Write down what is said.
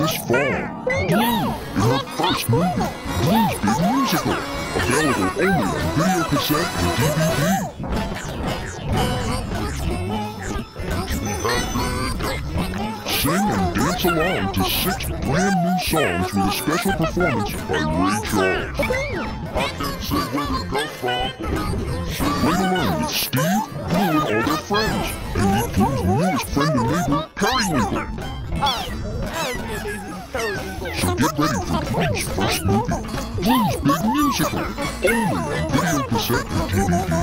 this fall. Blue in her first movie, Blue's Big Musical, available only on video cassette and DVD. Sing and dance along to 6 brand new songs with a special performance by Ray Charles. I can't say where they come from. Play to learn with Steve, Blue, and all their friends. And meet Blue's newest friend and neighbor, Periwinkle. So get ready for Blue's first movie, Blue's Big Musical, only on video cassette and DVD.